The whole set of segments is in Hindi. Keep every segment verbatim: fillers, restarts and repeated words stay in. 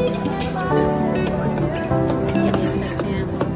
ये देख सकते हैं आप।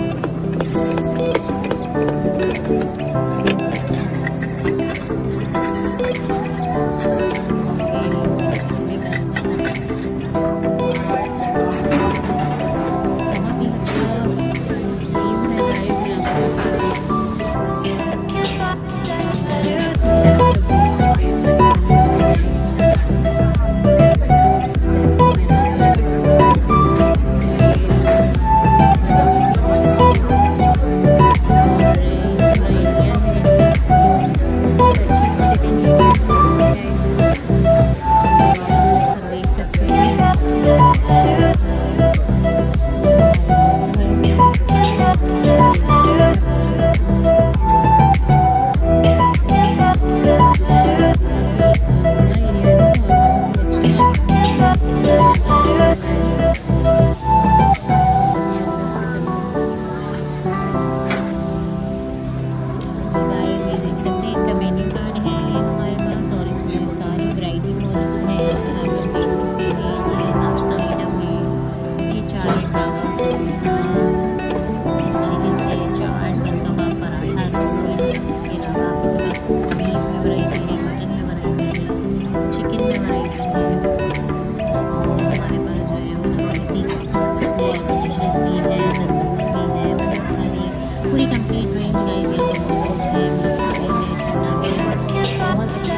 पूरी कंप्लीट रेंज गाइस यहाँ पर मौजूद है। खाने में खाना भी बहुत अच्छा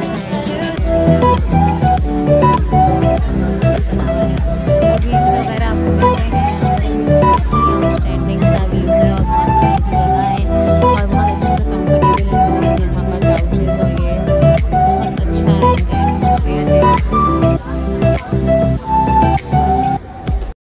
है। ड्रीम्स वगैरह आपको करते हैं, स्टैंडिंग